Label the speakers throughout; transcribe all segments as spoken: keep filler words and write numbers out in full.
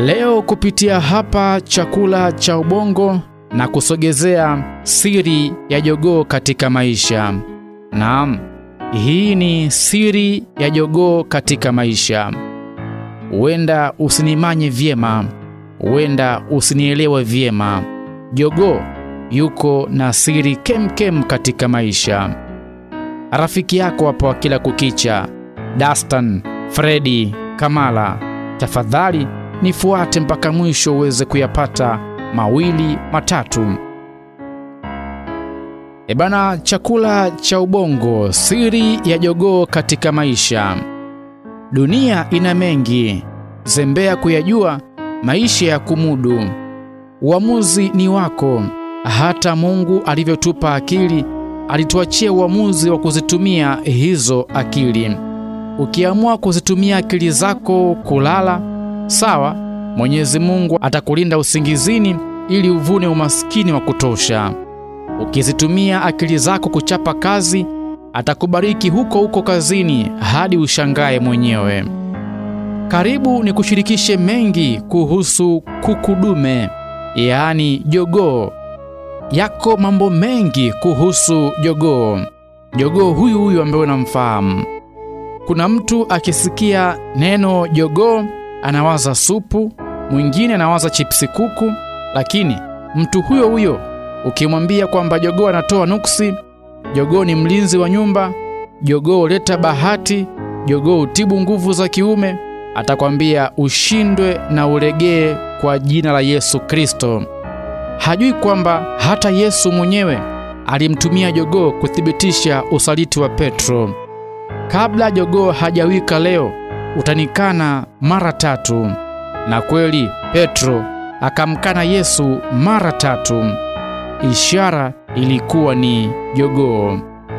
Speaker 1: Leo kupitia hapa Chakula cha Ubongo na kusogezea siri ya jogoo katika maisha. Naam, hii ni siri ya jogoo katika maisha. Huenda usinimanye vyema, huenda usinielewe vyema. Jogoo yuko na siri kemkem katika maisha. Rafiki yako hapo kila kukicha, Dastan, Freddy, Kamala, tafadhali nifuate mpaka mwisho uweze kuyapata mawili matatu. Ebana, Chakula cha Ubongo, siri ya jogoo katika maisha. Dunia ina mengi, zembea kuyajua, maisha ya kumudu. Uamuzi ni wako. Hata Mungu alivyotupa akili, alituachia uamuzi wa kuzitumia hizo akili. Ukiamua kuzitumia akili zako kulala, sawa, Mwenyezi Mungu atakulinda usingizini ili uvune umaskini wa kutosha. Ukizitumia akili zako kuchapa kazi, atakubariki huko huko kazini hadi ushangae mwenyewe. Karibu ni kushirikishe mengi kuhusu kukudume, yaani jogoo. Yako mambo mengi kuhusu jogoo. Jogoo huyu huyu ambaye unamfahamu. Kuna mtu akisikia neno jogoo anawaza supu, mwingine anawaza chipsi kuku, lakini mtu huyo huyo ukimwambia kwamba jogoo anatoa nuksi, jogoo ni mlinzi wa nyumba, jogoo huleta bahati, jogoo hutibu nguvu za kiume, atakwambia ushindwe na ulegee kwa jina la Yesu Kristo. Hajui kwamba hata Yesu mwenyewe alimtumia jogoo kuthibitisha usaliti wa Petro. Kabla jogoo hajawika leo, utanikana mara tatu. Na kweli Petro akamkana Yesu mara tatu. Ishara ilikuwa ni jogoo.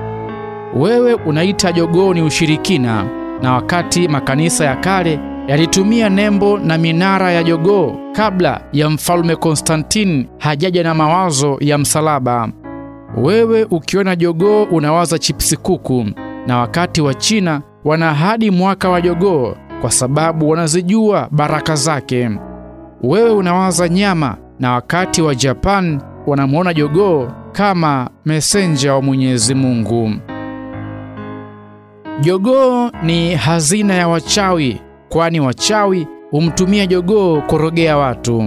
Speaker 1: Wewe unaita jogoo ni ushirikina, na wakati makanisa ya kale yalitumia nembo na minara ya jogoo kabla ya Mfalme Konstantini hajaja na mawazo ya msalaba. Wewe ukiona jogoo unawaza chipsi kuku, na wakati wa China wana hadi mwaka wa jogoo kwa sababu wanazijua baraka zake. Wewe unawaza nyama, na wakati wa Japan wanamuona jogoo kama messenger wa Mwenyezi Mungu. Jogoo ni hazina ya wachawi, kwani wachawi humtumia jogoo kurogea watu.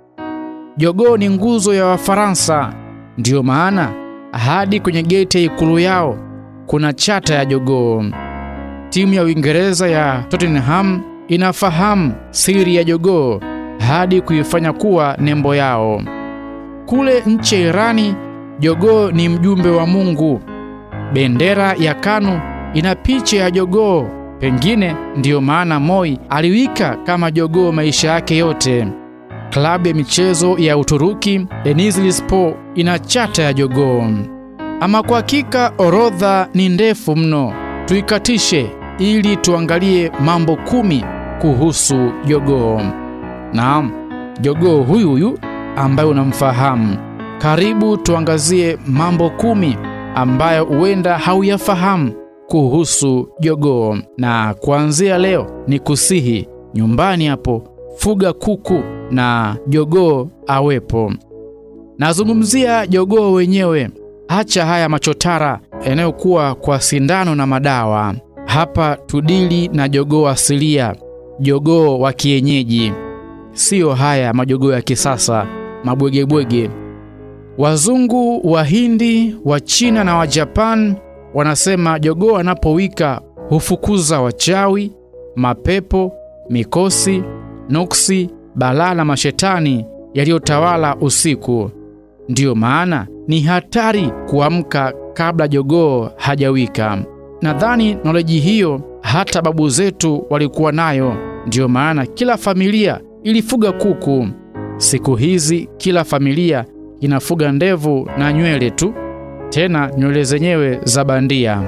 Speaker 1: Jogoo ni nguzo ya Wafaransa, ndio maana hadi kwenye gate ya ikulu yao kuna chata ya jogoo. Timu ya Uingereza ya Tottenham inafahamu siri ya jogoo hadi kuifanya kuwa nembo yao. Kule nchi ya Irani, jogoo ni mjumbe wa Mungu. Bendera ya Kanu ina picha ya jogoo, pengine ndiyo maana Moi aliwika kama jogoo maisha yake yote. Klabu ya michezo ya Uturuki Denizlispor ina chata ya jogoo. Ama kwa hakika orodha ni ndefu mno, tuikatishe ili tuangalie mambo kumi kuhusu jogoo. Naam, jogoo huyu huyu ambaye unamfahamu. Karibu tuangazie mambo kumi ambayo huenda hauyafahamu kuhusu jogoo. Na kuanzia leo ni kusihi nyumbani hapo fuga kuku na jogoo awepo. Nazungumzia jogoo wenyewe. Hacha haya machotara yanayokuwa kwa sindano na madawa. Hapa tudili na jogoo asilia, jogoo wa kienyeji. Sio haya majogoo ya kisasa, mabwegebwege. Wazungu, Wahindi, wa China na wa Japan wanasema jogoo anapowika hufukuza wachawi, mapepo, mikosi, nuksi, balaa na mashetani yaliyotawala usiku. Ndiyo maana ni hatari kuamka kabla jogoo hajawika. Nadhani knowledge hiyo hata babu zetu walikuwa nayo. Ndiyo maana kila familia ilifuga kuku. Siku hizi kila familia inafuga ndevu na nywele tu, tena nywele zenyewe za bandia.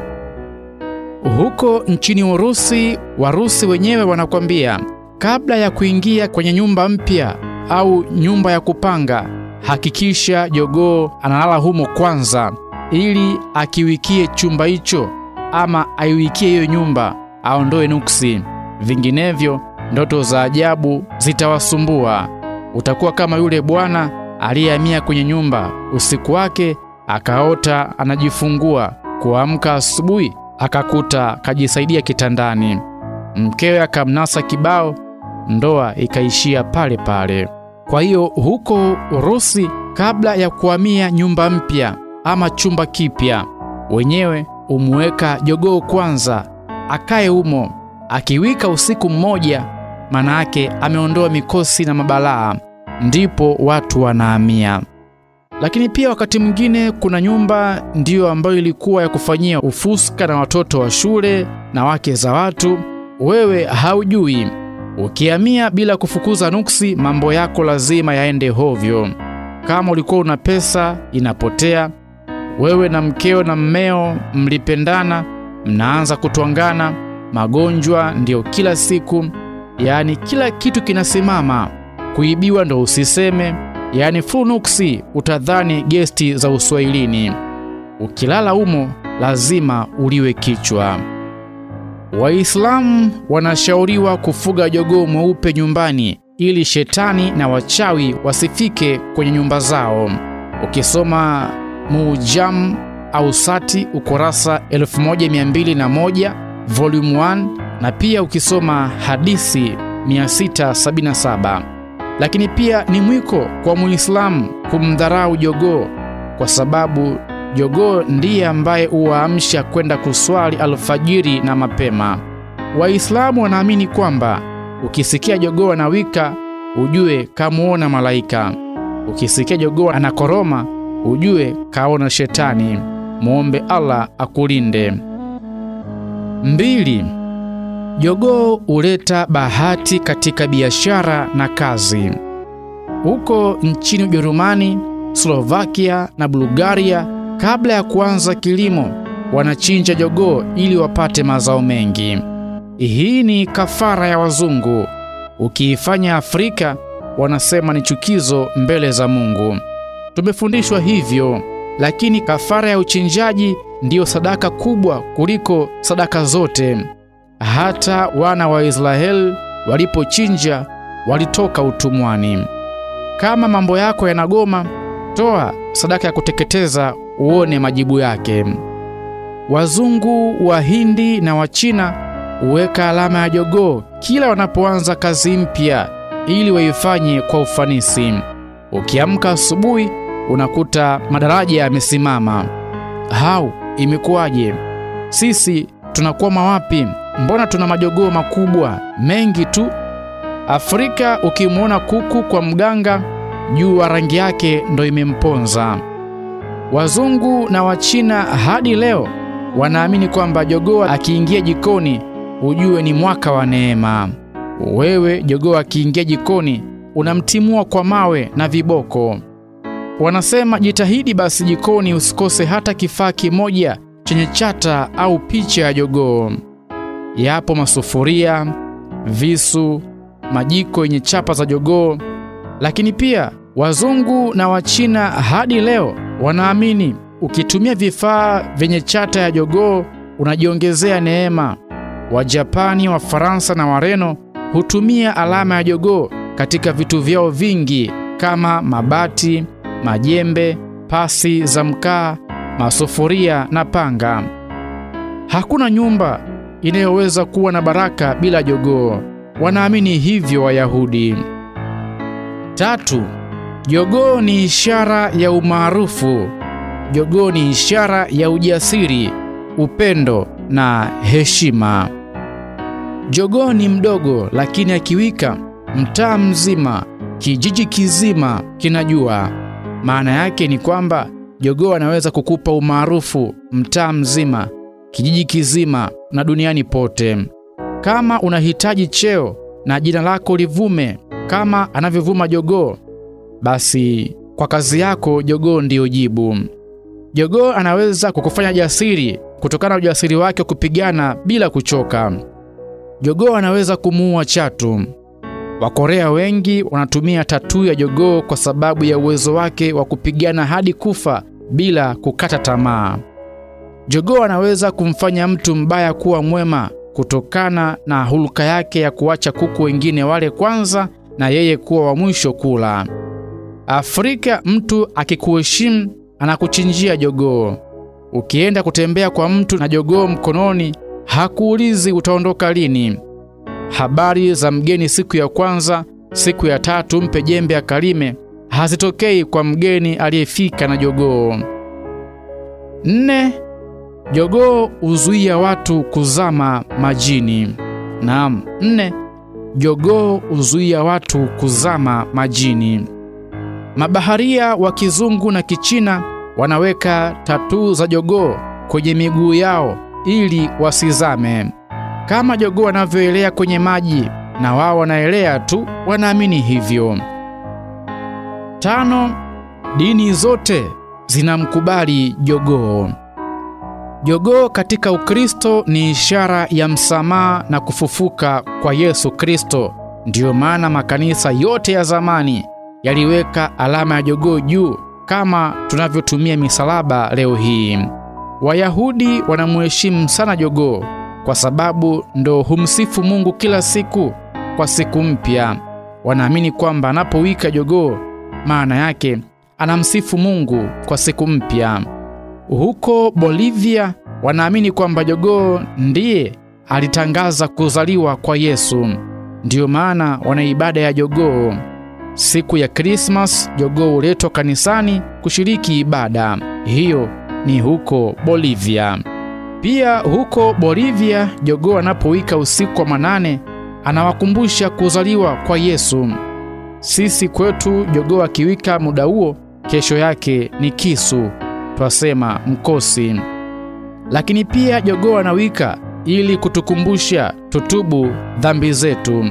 Speaker 1: Huko nchini Urusi, Warusi wenyewe wanakwambia kabla ya kuingia kwenye nyumba mpya au nyumba ya kupanga, hakikisha jogoo analala humo kwanza, ili akiwikie chumba hicho ama aiwikie hiyo nyumba aondoe nuksi. Vinginevyo ndoto za ajabu zitawasumbua. Utakuwa kama yule bwana aliyehamia kwenye nyumba usiku wake, akaota anajifungua, kuamka asubuhi akakuta kajisaidia kitandani. Mkewe akamnasa kibao, ndoa ikaishia pale pale. Kwa hiyo huko Urusi, kabla ya kuhamia nyumba mpya ama chumba kipya, wenyewe umweka jogoo kwanza akae humo. Akiwika usiku mmoja, maana yake ameondoa mikosi na mabalaa, ndipo watu wanahamia. Lakini pia wakati mwingine kuna nyumba ndiyo ambayo ilikuwa ya kufanyia ufuska na watoto wa shule na wake za watu. Wewe haujui, ukihamia bila kufukuza nuksi, mambo yako lazima yaende hovyo. Kama ulikuwa una pesa inapotea, wewe na mkeo na mmeo mlipendana, mnaanza kutwangana, magonjwa ndio kila siku, yani kila kitu kinasimama. Kuibiwa ndo usiseme, yani funuksi utadhani gesti za Uswahilini. Ukilala umo lazima uliwe kichwa. Waislamu wanashauriwa kufuga jogoo mweupe nyumbani ili shetani na wachawi wasifike kwenye nyumba zao. Ukisoma Mujam au Sati ukurasa elfu moja mia mbili na moja volume moja, na pia ukisoma Hadithi mia sita sabini na saba. Lakini pia ni mwiko kwa Muislamu kumdharau jogoo, kwa sababu jogoo ndiye ambaye huwaamsha kwenda kuswali alfajiri na mapema. Waislamu wanaamini kwamba ukisikia jogoo anawika, ujue kamuona malaika. Ukisikia jogoo anakoroma, ujue kaona shetani. Muombe Allah akulinde. Mbili, jogoo huleta bahati katika biashara na kazi. Huko nchini Ujerumani, Slovakia na Bulgaria, kabla ya kuanza kilimo, wanachinja jogoo ili wapate mazao mengi. Hii ni kafara ya wazungu. Ukiifanya Afrika, wanasema ni chukizo mbele za Mungu. Tumefundishwa hivyo, lakini kafara ya uchinjaji ndiyo sadaka kubwa kuliko sadaka zote. Hata wana wa Israeli walipochinja walitoka utumwani. Kama mambo yako yanagoma, toa sadaka ya kuteketeza uone majibu yake. Wazungu, Wahindi na Wachina huweka alama ya jogoo kila wanapoanza kazi mpya ili waifanye kwa ufanisi. Ukiamka asubuhi unakuta madaraja yamesimama. Hau, imekuwaje? Sisi tunakwama wapi? Mbona tuna majogoo makubwa mengi tu? Afrika ukimuona kuku kwa mganga, jua rangi yake ndo imemponza. Wazungu na Wachina hadi leo wanaamini kwamba jogoo akiingia jikoni ujue ni mwaka wa neema. Wewe jogoo akiingia jikoni unamtimua kwa mawe na viboko. Wanasema jitahidi basi jikoni usikose hata kifaa kimoja chenye chata au picha ya jogoo. Yapo masufuria, visu, majiko yenye chapa za jogoo. Lakini pia wazungu na Wachina hadi leo wanaamini ukitumia vifaa vyenye chata ya jogoo unajiongezea neema. Wajapani, Wafaransa na Wareno hutumia alama ya jogoo katika vitu vyao vingi kama mabati, majembe, pasi za mkaa, masufuria na panga. Hakuna nyumba inayoweza kuwa na baraka bila jogoo. Wanaamini hivyo Wayahudi. Tatu, jogoo ni ishara ya umaarufu. Jogoo ni ishara ya ujasiri, upendo na heshima. Jogoo ni mdogo, lakini akiwika mtaa mzima, kijiji kizima kinajua. Maana yake ni kwamba jogoo anaweza kukupa umaarufu mtaa mzima, kijiji kizima na duniani pote. Kama unahitaji cheo na jina lako livume kama anavyovuma jogoo, basi kwa kazi yako jogoo ndiyo jibu. Jogoo anaweza kukufanya jasiri kutokana na ujasiri wake kupigana bila kuchoka. Jogoo anaweza kumuua chatu. Wakorea wengi wanatumia tatuu ya jogoo kwa sababu ya uwezo wake wa kupigana hadi kufa bila kukata tamaa. Jogoo anaweza kumfanya mtu mbaya kuwa mwema kutokana na hulka yake ya kuacha kuku wengine wale kwanza na yeye kuwa wa mwisho kula. Afrika, mtu akikuheshimu anakuchinjia jogoo. Ukienda kutembea kwa mtu na jogoo mkononi, hakuulizi utaondoka lini. Habari za mgeni siku ya kwanza, siku ya tatu mpe jembe akalime, hazitokei kwa mgeni aliyefika na jogoo. Nne, jogoo huzuia watu kuzama majini. Naam, nne, jogoo huzuia watu kuzama majini. Mabaharia wa kizungu na kichina wanaweka tatuu za jogoo kwenye miguu yao ili wasizame. Kama jogoo wanavyoelea kwenye maji, na wao wanaelea tu, wanaamini hivyo. Tano, dini zote zinamkubali jogoo. Jogoo katika Ukristo ni ishara ya msamaha na kufufuka kwa Yesu Kristo. Ndiyo maana makanisa yote ya zamani yaliweka alama ya jogoo juu kama tunavyotumia misalaba leo hii. Wayahudi wanamheshimu sana jogoo kwa sababu ndo humsifu Mungu kila siku kwa siku mpya. Wanaamini kwamba anapowika jogoo, maana yake anamsifu Mungu kwa siku mpya. Huko Bolivia wanaamini kwamba jogoo ndiye alitangaza kuzaliwa kwa Yesu. Ndiyo maana wana ibada ya jogoo. Siku ya Christmas jogoo huletwa kanisani kushiriki ibada. Hiyo ni huko Bolivia. Pia huko Bolivia jogoo anapowika usiku wa manane anawakumbusha kuzaliwa kwa Yesu. Sisi kwetu jogoo akiwika muda huo, kesho yake ni kisu, twasema mkosi. Lakini pia jogoo anawika ili kutukumbusha tutubu dhambi zetu.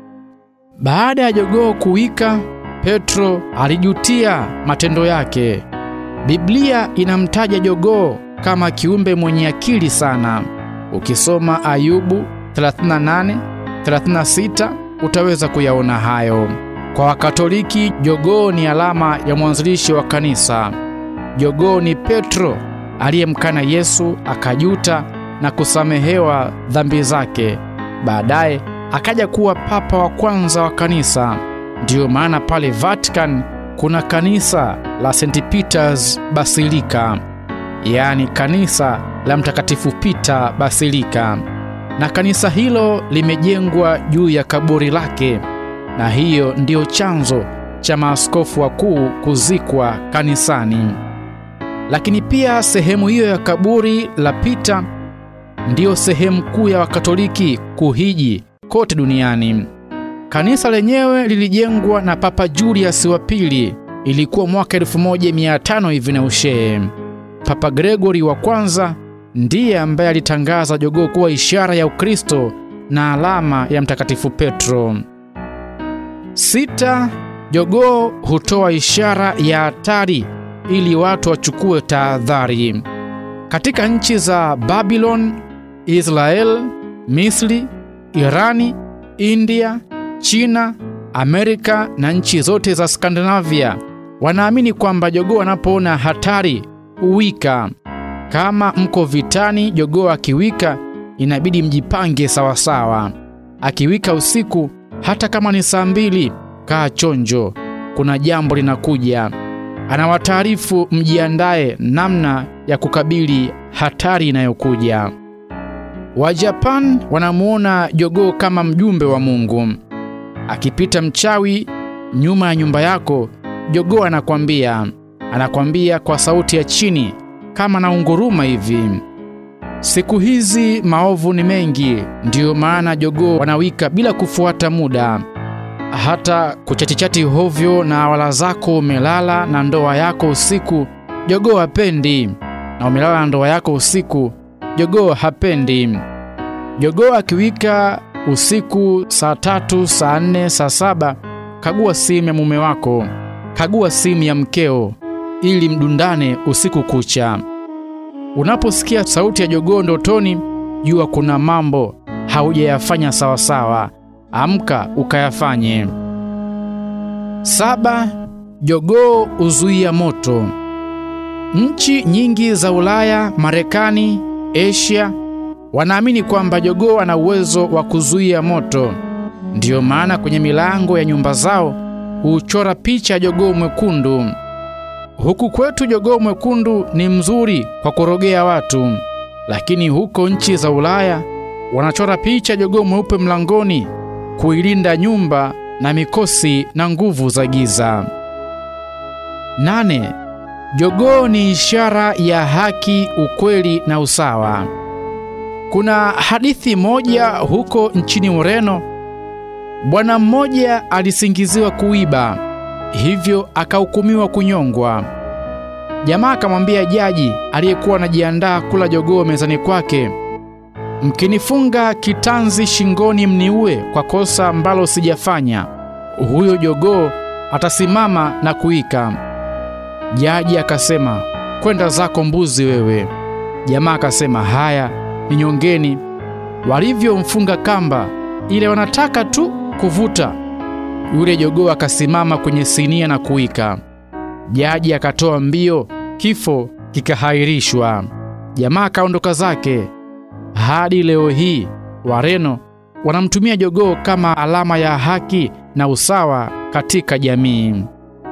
Speaker 1: Baada ya jogoo kuwika, Petro alijutia matendo yake. Biblia inamtaja jogoo kama kiumbe mwenye akili sana. Ukisoma Ayubu thelathini na nane thelathini na sita utaweza kuyaona hayo. Kwa Wakatoliki, jogoo ni alama ya mwanzilishi wa kanisa. Jogoo ni Petro aliyemkana Yesu, akajuta na kusamehewa dhambi zake. Baadaye akaja kuwa papa wa kwanza wa kanisa. Ndiyo maana pale Vatican kuna kanisa la Saint Peter's Basilica, yaani kanisa la Mtakatifu Peter Basilica. Na kanisa hilo limejengwa juu ya kaburi lake, na hiyo ndiyo chanzo cha maaskofu wakuu kuzikwa kanisani. Lakini pia sehemu hiyo ya kaburi la Peter ndiyo sehemu kuu ya Wakatoliki kuhiji kote duniani. Kanisa lenyewe lilijengwa na Papa Julius wa pili, ilikuwa mwaka elfu moja mia tano hivi na ushee. Papa Gregory wa kwanza ndiye ambaye alitangaza jogoo kuwa ishara ya Ukristo na alama ya Mtakatifu Petro. Sita, jogoo hutoa ishara ya hatari ili watu wachukue tahadhari. Katika nchi za Babylon, Israel, Misri, Irani, India, China, Amerika na nchi zote za Skandinavia wanaamini kwamba jogoo anapoona hatari huwika. Kama mko vitani, jogoo akiwika inabidi mjipange sawa sawa. Akiwika usiku, hata kama ni saa mbili, kaa chonjo, kuna jambo linakuja. Anawataarifu mjiandae namna ya kukabili hatari inayokuja. Wa Japan wanamuona jogoo kama mjumbe wa Mungu. Akipita mchawi nyuma ya nyumba yako, jogoo anakwambia, anakwambia kwa sauti ya chini kama na unguruma hivi. Siku hizi maovu ni mengi, ndiyo maana jogoo wanawika bila kufuata muda. Hata kuchatichati hovyo na wala zako umelala na ndoa yako usiku, jogoo hapendi. Na umelala na ndoa yako usiku, jogoo hapendi. Jogoo akiwika usiku saa tatu, saa nne, saa saba, kagua simu ya mume wako, kagua simu ya mkeo ili mdundane usiku kucha. Unaposikia sauti ya jogoo ndotoni, jua kuna mambo haujayafanya sawa sawa. Amka ukayafanye. Saba, jogoo huzuia moto. Nchi nyingi za Ulaya, Marekani, Asia Wanaamini kwamba jogoo ana uwezo wa kuzuia moto. Ndiyo maana kwenye milango ya nyumba zao huchora picha ya jogoo mwekundu. Huku kwetu jogoo mwekundu ni mzuri kwa kurogea watu, lakini huko nchi za Ulaya wanachora picha jogoo mweupe mlangoni kuilinda nyumba na mikosi na nguvu za giza. Nane. Jogoo ni ishara ya haki, ukweli na usawa. Kuna hadithi moja huko nchini Ureno. Bwana mmoja alisingiziwa kuiba, hivyo akahukumiwa kunyongwa. Jamaa akamwambia jaji aliyekuwa anajiandaa kula jogoo mezani kwake, "Mkinifunga kitanzi shingoni mniue kwa kosa ambalo sijafanya, huyo jogoo atasimama na kuika." Jaji akasema, "Kwenda zako mbuzi wewe." Jamaa akasema, "Haya, ninyongeni." Walivyomfunga kamba ile wanataka tu kuvuta, yule jogoo akasimama kwenye sinia na kuika. Jaji akatoa mbio, kifo kikahairishwa. Jamaa akaondoka zake. Hadi leo hii Wareno wanamtumia jogoo kama alama ya haki na usawa katika jamii.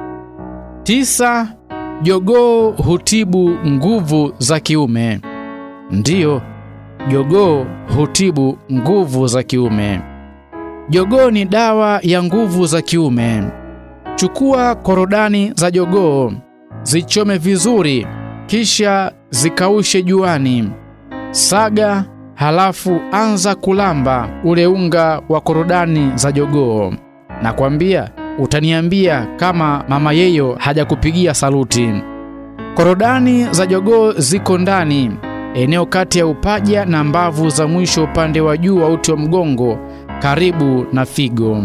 Speaker 1: Tisa. Jogoo hutibu nguvu za kiume. Ndiyo, jogoo hutibu nguvu za kiume. Jogoo ni dawa ya nguvu za kiume. Chukua korodani za jogoo, zichome vizuri, kisha zikaushe juani. Saga, halafu anza kulamba ule unga wa korodani za jogoo. Nakwambia, utaniambia kama mama yeyo hajakupigia saluti. Korodani za jogoo ziko ndani, eneo kati ya upaja na mbavu za mwisho upande wa juu wa uti wa mgongo, karibu na figo.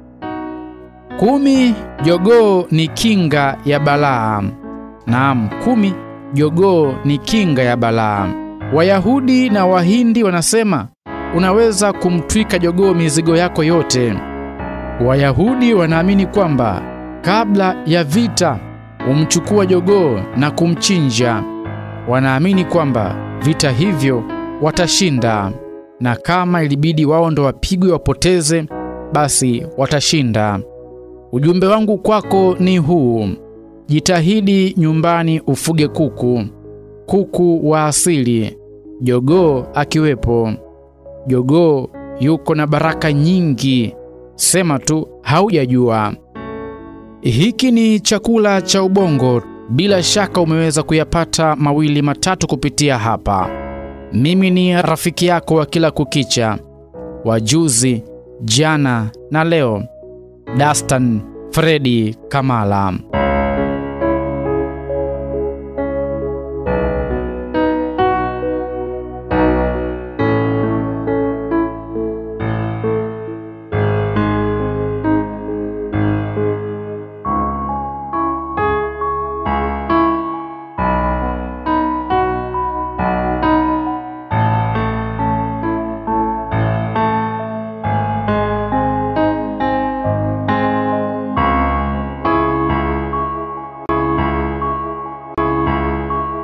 Speaker 1: Kumi. Jogoo ni kinga ya balaa. Naam, kumi. Jogoo ni kinga ya balaa. Wayahudi na Wahindi wanasema unaweza kumtwika jogoo mizigo yako yote. Wayahudi wanaamini kwamba kabla ya vita umchukua jogoo na kumchinja. Wanaamini kwamba vita hivyo watashinda, na kama ilibidi wao ndo wapigwe wapoteze, basi watashinda. Ujumbe wangu kwako ni huu: jitahidi nyumbani ufuge kuku, kuku wa asili, jogoo akiwepo. Jogoo yuko na baraka nyingi, sema tu haujajua. Hiki ni chakula cha ubongo. Bila shaka umeweza kuyapata mawili matatu kupitia hapa. Mimi ni rafiki yako wa kila kukicha, wajuzi, jana na leo, Dastan Fredi Kamala.